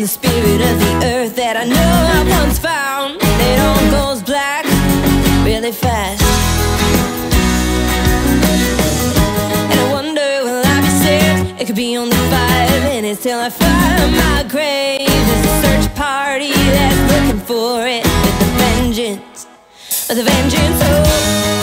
the spirit of the earth that I know I once found. It all goes black really fast, and I wonder, will I be saved? It could be only 5 minutes till I find my grave. There's a search party that's looking for it with a vengeance, with a vengeance. Oh,